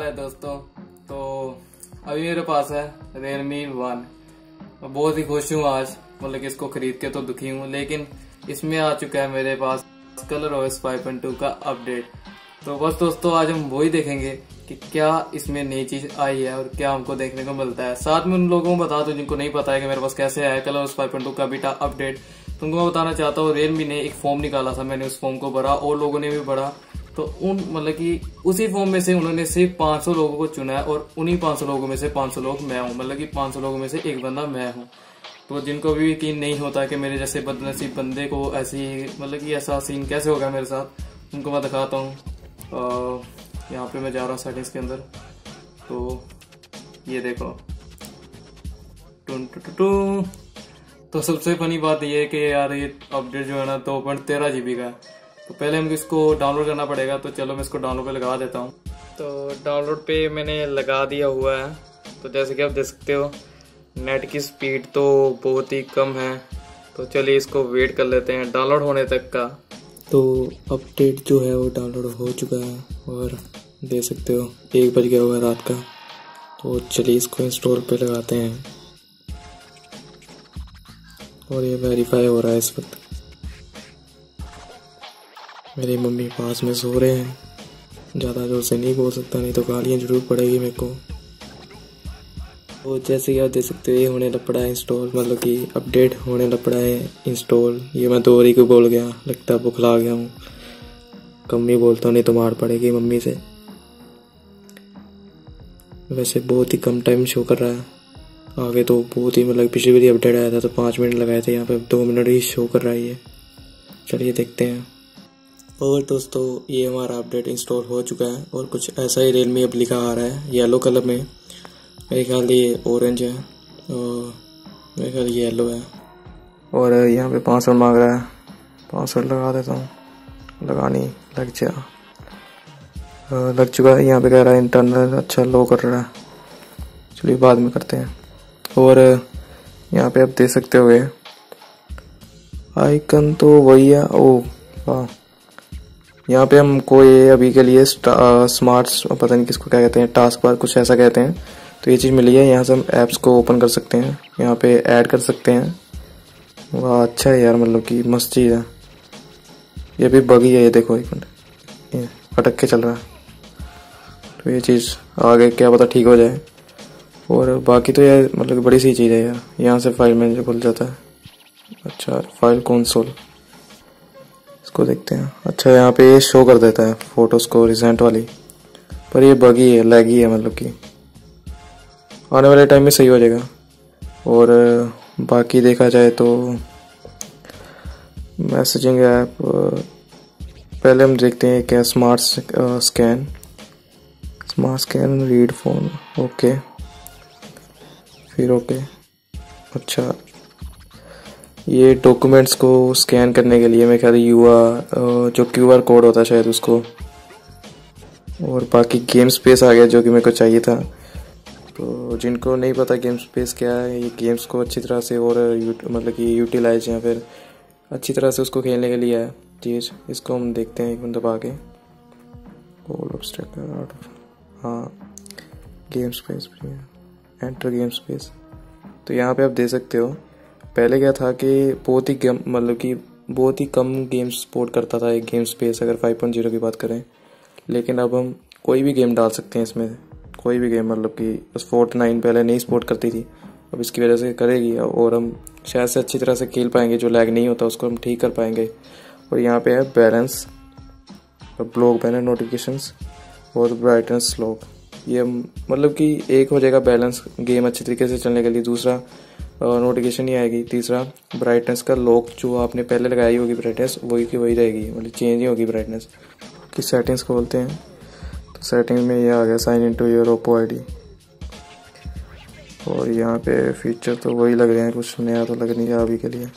है दोस्तों। तो अभी मेरे पास है Realme 1। मैं बहुत ही खुश हूँ आज, मतलब कि इसको खरीद के तो दुखी हूँ, लेकिन इसमें आ चुका है मेरे पास कलर OS 5.2 का अपडेट। तो बस दोस्तों आज हम वही देखेंगे कि क्या इसमें नई चीज आई है और क्या हमको देखने को मिलता है। साथ में उन लोगों को बता दूं जिनको नहीं पता है कि मेरे पास कैसे आया कलर OS 5.2 का बीटा अपडेट। तुमको मैं बताना चाहता हूँ, Realme ने एक फॉर्म निकाला था, मैंने उस फॉर्म को भरा और लोगों ने भी भरा। तो उन मतलब कि उसी फॉर्म में से उन्होंने सिर्फ 500 लोगों को चुना है और उन्हीं 500 लोगों में से 500 लोग मैं हूँ, मतलब कि 500 लोगों में से एक बंदा मैं हूँ। तो जिनको भी यकीन नहीं होता कि मेरे जैसे बदनसीब बंदे को ऐसी मतलब कि ऐसा सीन कैसे होगा मेरे साथ, उनको मैं दिखाता हूँ। यहाँ पे मैं जा रहा हूँ सेटिंग्स के अंदर। तो ये देखो टून टू टू टू। तो सबसे फनी बात ये है कि यार ये अपडेट जो है ना 2.13 GB का है। तो पहले हमको इसको डाउनलोड करना पड़ेगा। तो चलो मैं इसको डाउनलोड पे लगा देता हूँ। तो डाउनलोड पे मैंने लगा दिया हुआ है। तो जैसे कि आप देख सकते हो नेट की स्पीड तो बहुत ही कम है। तो चलिए इसको वेट कर लेते हैं डाउनलोड होने तक का। तो अपडेट जो है वो डाउनलोड हो चुका है और देख सकते हो 1 बज गया हुआ है रात का। तो चलिए इसको इंस्टॉल पे लगाते हैं और ये वेरीफाई हो रहा है इस वक्त। मेरी मम्मी पास में सो रहे हैं, ज़्यादा जोर से नहीं बोल सकता नहीं तो गालियाँ जरूर पड़ेगी मेरे को। तो जैसे कि आप देख सकते हो ये होने लग पड़ा है इंस्टॉल, मतलब कि अपडेट होने लग पड़ा है इंस्टॉल। ये मैं 2 बारी को बोल गया, लगता है बुखला गया हूँ। कम ही बोलता हूँ नहीं तो मार पड़ेगी मम्मी से। वैसे बहुत ही कम टाइम शो कर रहा है, आगे तो बहुत ही मतलब पिछली बारी अपडेट आया था तो 5 मिनट लगाए थे, यहाँ पे 2 मिनट ही शो कर रहा है ये। चलिए देखते हैं। और दोस्तों ये हमारा अपडेट इंस्टॉल हो चुका है और कुछ ऐसा ही Realme अब लिखा आ रहा है येलो कलर में। मेरे ख्याल ये ऑरेंज है और मेरे ख्याल ये येलो है। और यहाँ पे 500 मांग रहा है, 500 लगा देता हूँ। लगा नहीं, लग जा लग चुका है। यहाँ पे कह रहा है इंटरनल अच्छा लो कर रहा है, चलिए बाद में करते हैं। और यहाँ पे आप देख सकते हो आइकन तो वही है। ओ वाह, यहाँ पे हमको ये अभी के लिए स्मार्ट पता नहीं किसको क्या कहते हैं, टास्क बार कुछ ऐसा कहते हैं। तो ये चीज़ मिली है, यहाँ से हम ऐप्स को ओपन कर सकते हैं, यहाँ पे ऐड कर सकते हैं। वाह अच्छा है यार, मतलब कि मस्त चीज़ है। ये भी बगी है, ये देखो एक मिनट ये अटक के चल रहा है। तो ये चीज़ आगे क्या पता ठीक हो जाए। और बाकी तो यार मतलब बड़ी सी चीज़ है यार। यहाँ से फाइल मैनेजर खुल जाता है। अच्छा फाइल कंसोल, इसको देखते हैं। अच्छा यहाँ पे ये शो कर देता है फोटोज़ को रिसेंट वाली, पर ये बगी है, लैगी है, मतलब कि आने वाले टाइम में सही हो जाएगा। और बाकी देखा जाए तो मैसेजिंग ऐप पहले हम देखते हैं क्या। Smart scan read phone, okay फिर ओके। अच्छा ये डॉक्यूमेंट्स को स्कैन करने के लिए मैं कह रही जो QR कोड होता है शायद उसको। और बाकी गेम स्पेस आ गया जो कि मेरे को चाहिए था। तो जिनको नहीं पता गेम स्पेस क्या है, ये गेम्स को अच्छी तरह से और मतलब कि यूटिलाइज या फिर अच्छी तरह से उसको खेलने के लिए है चीज़। इसको हम देखते हैं एक मिनट दबा के। हाँ game space, enter game space. तो यहाँ पे आप देख सकते हो पहले क्या था कि बहुत ही मतलब कि बहुत ही कम गेम्स सपोर्ट करता था एक गेम स्पेस अगर 5.0 की बात करें। लेकिन अब हम कोई भी गेम डाल सकते हैं इसमें, कोई भी गेम, मतलब कि बस Fortnite पहले नहीं सपोर्ट करती थी, अब इसकी वजह से करेगी और हम शायद से अच्छी तरह से खेल पाएंगे। जो लैग नहीं होता उसको हम ठीक कर पाएंगे। और यहाँ पे है बैलेंस, ब्लॉक बैनर, नोटिफिकेशंस और ब्राइटनेस लॉक। ये मतलब कि एक हो जाएगा बैलेंस गेम अच्छी तरीके से चलने के लिए, दूसरा नोटिफिकेशन ही आएगी, तीसरा ब्राइटनेस का लॉक जो आपने पहले लगाई होगी ब्राइटनेस वही की वही रहेगी, मतलब चेंज ही होगी ब्राइटनेस की। सेटिंग्स खोलते हैं तो सेटिंग में ये आ गया sign in to your Oppo ID। और यहाँ पे फीचर तो वही लग रहे हैं, कुछ नया तो लग नहीं रहा अभी के लिए।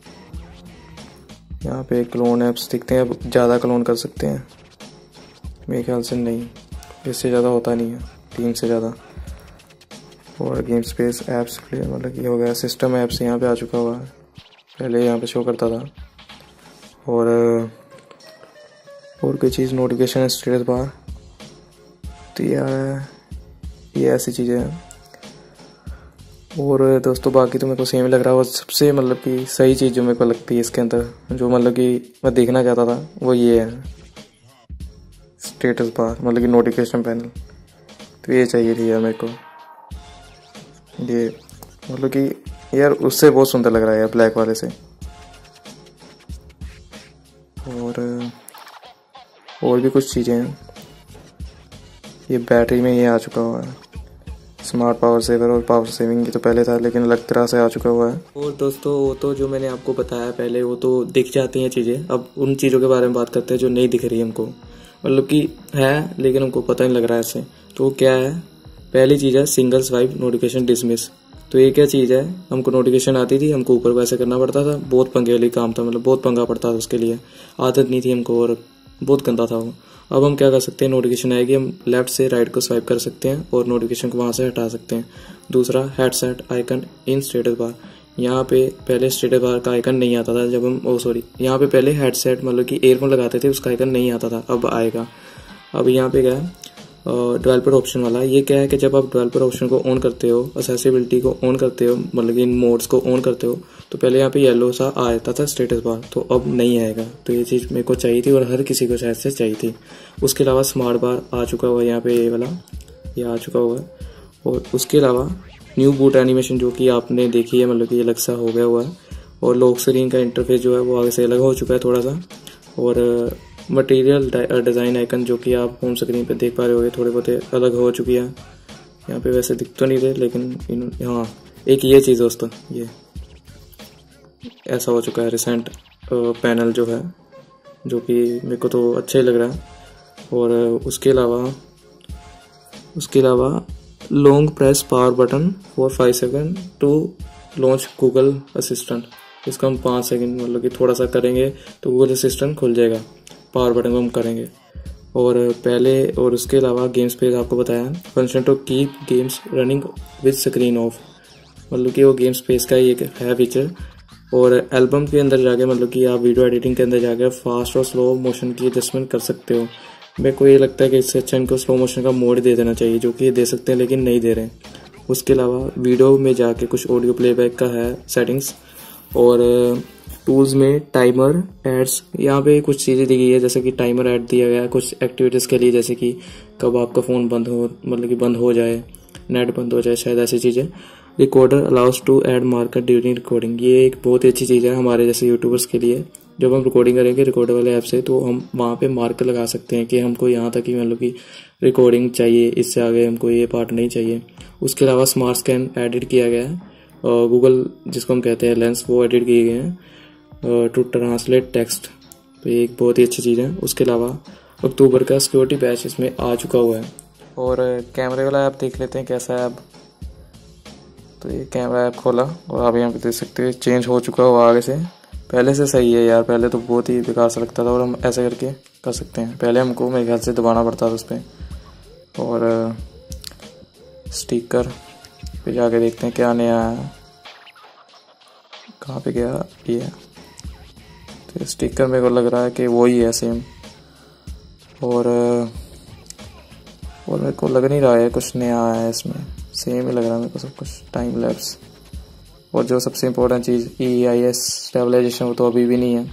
यहाँ पे क्लोन ऐप्स दिखते हैं, अब ज़्यादा क्लोन कर सकते हैं मेरे ख्याल से। नहीं, इससे ज़्यादा होता नहीं है, 3 से ज़्यादा। और गेम स्पेस ऐप्स मतलब ये हो गया। सिस्टम ऐप्स यहाँ पे आ चुका हुआ है, पहले यहाँ पे शो करता था। और कोई चीज़ नोटिफिकेशन स्टेटस बार तो यार ये ऐसी चीज़ें हैं। और दोस्तों बाकी तो मेरे को सेम लग रहा है। और सबसे मतलब कि सही चीज़ जो मेरे को लगती है इसके अंदर, जो मतलब कि मैं देखना चाहता था, वो ये है स्टेटस बार, मतलब कि नोटिफिकेशन पैनल। तो ये चाहिए थी यार मेरे को। ये मतलब कि यार उससे बहुत सुंदर लग रहा है यार ब्लैक वाले से। और भी कुछ चीज़ें हैं। ये बैटरी में ये आ चुका हुआ है स्मार्ट पावर सेवर और पावर सेविंग, ये तो पहले था लेकिन अलग तरह से आ चुका हुआ है। और दोस्तों वो तो जो मैंने आपको बताया पहले, वो तो दिख जाती हैं चीज़ें। अब उन चीज़ों के बारे में बात करते हैं जो नहीं दिख रही हमको, मतलब कि है लेकिन हमको पता नहीं लग रहा है ऐसे। तो क्या है, पहली चीज़ है सिंगल स्वाइप नोटिफिकेशन डिसमिस। तो ये क्या चीज़ है, हमको नोटिफिकेशन आती थी, हमको ऊपर वैसे करना पड़ता था, बहुत पंगे वाली काम था, मतलब बहुत पंगा पड़ता था उसके लिए, आदत नहीं थी हमको और बहुत गंदा था वो। अब हम क्या कर सकते हैं, नोटिफिकेशन आएगी, हम लेफ्ट से राइट को स्वाइप कर सकते हैं और नोटिफिकेशन को वहाँ से हटा सकते हैं। दूसरा headset icon in status bar. यहाँ पे पहले स्टेटस बार का आइकन नहीं आता था जब हम यहाँ पे पहले हेडसेट मतलब कि ईयरफोन लगाते थे, उसका आइकन नहीं आता था, अब आएगा। अब यहाँ पे क्या है, डेवलपर ऑप्शन वाला। ये क्या है कि जब आप डेवलपर ऑप्शन को ऑन करते हो, एक्सेसिबिलिटी को ऑन करते हो, मतलब कि इन मोड्स को ऑन करते हो, तो पहले यहाँ पे येलो सा आता था स्टेटस बार, तो अब नहीं आएगा। तो ये चीज़ मेरे को चाहिए थी और हर किसी को शायद से चाहिए थी। उसके अलावा स्मार्ट बार आ चुका हुआ है यहाँ पे, ये वाला ये आ चुका हुआ है। और उसके अलावा न्यू बूट एनिमेशन जो कि आपने देखी है, मतलब कि अलग सा हो गया हुआ है। और लॉक स्क्रीन का इंटरफेस जो है वो आगे से अलग हो चुका है थोड़ा सा। और मटेरियल डिज़ाइन आइकन जो कि आप होम स्क्रीन पे देख पा रहे होगे, थोड़े बहुत अलग हो चुकी है। यहाँ पे वैसे दिख तो नहीं रहे लेकिन हाँ, एक ये चीज़ दोस्तों, ये ऐसा हो चुका है रिसेंट पैनल जो है, जो कि मेरे को तो अच्छा ही लग रहा है। और उसके अलावा long press power button for 5 second to launch Google assistant. इसका हम 5 सेकेंड मतलब कि थोड़ा सा करेंगे तो गूगल असिस्टेंट खुल जाएगा, पावर बटन को हम करेंगे। और उसके अलावा गेम स्पेस आपको बताया, function to keep games running with screen off, मतलब कि वो गेम स्पेस का ही एक है फीचर। और एल्बम के अंदर जाके मतलब कि आप वीडियो एडिटिंग के अंदर जाके फास्ट और स्लो मोशन की एडजस्टमेंट कर सकते हो। मेरे को ये लगता है कि इससे अच्छा इनको स्लो मोशन का मोड दे देना चाहिए, जो कि ये दे सकते हैं लेकिन नहीं दे रहे। उसके अलावा वीडियो में जाके कुछ ऑडियो प्लेबैक का है सेटिंग्स। और टूल्स में टाइमर एड्स, यहाँ पे कुछ चीज़ें दी गई है, जैसे कि टाइमर ऐड दिया गया है कुछ एक्टिविटीज़ के लिए, जैसे कि कब आपका फ़ोन बंद हो, मतलब कि बंद हो जाए, नेट बंद हो जाए, शायद ऐसी चीज़ें। Recorder allows to add marker during recording, ये एक बहुत ही अच्छी चीज़ है हमारे जैसे यूट्यूबर्स के लिए। जब हम रिकॉर्डिंग करेंगे रिकॉर्डर वाले ऐप से, तो हम वहाँ पे मार्कर लगा सकते हैं कि हमको यहाँ तक ही मतलब कि रिकॉर्डिंग चाहिए, इससे आगे हमको ये पार्ट नहीं चाहिए। उसके अलावा स्मार्ट स्कैन एडिट किया गया है, गूगल जिसको हम कहते हैं लेंस, वो एडिट किए गए हैं टू ट्रांसलेट टेक्स्ट, तो ये एक बहुत ही अच्छी चीज़ है। उसके अलावा अक्टूबर का सिक्योरिटी पैच इसमें आ चुका हुआ है। और कैमरे वाला ऐप देख लेते हैं कैसा है अब। तो ये कैमरा ऐप खोला और आप यहाँ पे देख सकते हैं चेंज हो चुका हुआ आगे से, पहले से सही है यार। पहले तो बहुत ही बेकार सा लगता था, और हम ऐसे करके कर सकते हैं। पहले हमको मेरे ख्याल से दबाना पड़ता था उस पर। और स्टिकर पे जाके देखते हैं क्या नया है, कहाँ पे गया ये। तो स्टिकर मेरे को लग रहा है कि वही है सेम। और मेरे को लग नहीं रहा है कुछ नया आया है इसमें, सेम ही लग रहा है मेरे को सब कुछ, टाइम लैप्स। और जो सबसे इम्पोर्टेंट चीज़ EIS स्टेबलाइजेशन, वो तो अभी भी नहीं है।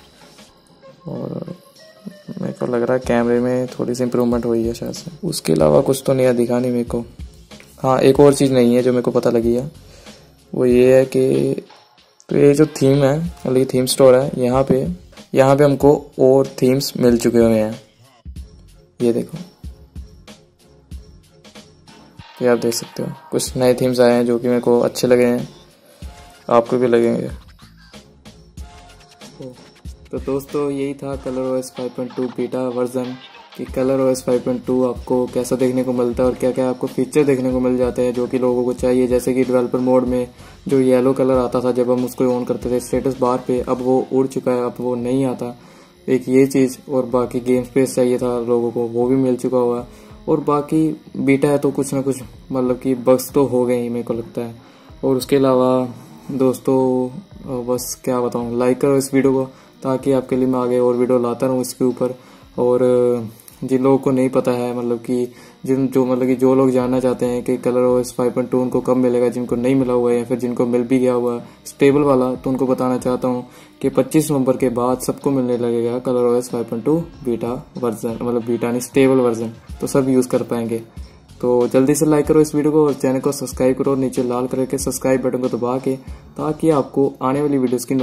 और मेरे को लग रहा है कैमरे में थोड़ी सी इम्प्रूवमेंट हुई है शायद से। उसके अलावा कुछ तो नया दिखा नहीं मेरे को। हाँ, एक और चीज़ नहीं है जो मेरे को पता लगी है, वो ये है कि तो ये जो थीम है, मतलब ये थीम स्टोर है, यहाँ पे हमको और थीम्स मिल चुके हुए हैं। ये देखो, ये आप देख सकते हो कुछ नए थीम्स आए हैं जो कि मेरे को अच्छे लगे हैं, आपको भी लगेंगे। तो दोस्तों यही था ColorOS 5.2 बीटा वर्जन कि ColorOS 5.2 आपको कैसा देखने को मिलता है और क्या क्या आपको फीचर देखने को मिल जाते हैं जो कि लोगों को चाहिए। जैसे कि डेवलपर मोड में जो येलो कलर आता था जब हम उसको ऑन करते थे स्टेटस बार पे, अब वो उड़ चुका है, अब वो नहीं आता, एक ये चीज़। और बाकी गेम स्पेस चाहिए था लोगों को, वो भी मिल चुका हुआ है। और बाकी बीटा है तो कुछ ना कुछ मतलब कि बग्स तो हो गए ही मेरे को लगता है। और उसके अलावा दोस्तों बस क्या बताऊँ, लाइक करो इस वीडियो को ताकि आपके लिए मैं आगे और वीडियो लाता रहूँ इसके ऊपर। और जिन लोगों को नहीं पता है, मतलब कि जो मतलब कि जो लोग जानना चाहते हैं कि कलर OS 5.2 उनको कब मिलेगा, जिनको नहीं मिला हुआ है या फिर जिनको मिल भी गया हुआ है स्टेबल वाला, तो उनको बताना चाहता हूँ कि 25 नवंबर के बाद सबको मिलने लगेगा कलर OS 5.2 बीटा वर्जन, मतलब बीटा नहीं स्टेबल वर्जन, तो सब यूज़ कर पाएंगे। तो जल्दी से लाइक करो इस वीडियो को और चैनल को सब्सक्राइब करो, नीचे लाल कलर के सब्सक्राइब बटन को दबा के, ताकि आपको आने वाली वीडियोस की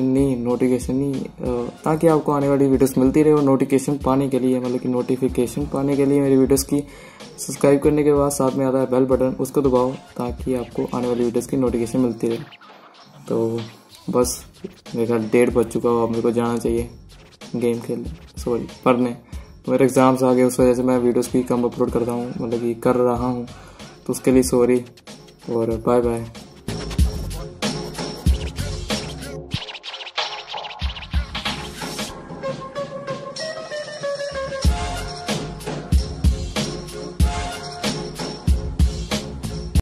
ताकि आपको आने वाली वीडियोस मिलती रहे। और नोटिफिकेशन पाने के लिए मतलब कि नोटिफिकेशन पाने के लिए मेरी वीडियोस की सब्सक्राइब करने के बाद साथ में आता है बेल बटन, उसको दबाओ ताकि आपको आने वाली वीडियोस की नोटिफिकेशन मिलती रहे। तो बस मेरा 1:30 बज चुका हो, अब मेरे को जाना चाहिए गेम खेलने, पढ़ने। तो मेरे एग्ज़ाम्स आ गए, उस वजह से मैं वीडियोस भी कम अपलोड करता हूँ, मतलब कि कर रहा हूँ, तो उसके लिए सॉरी और बाय बाय।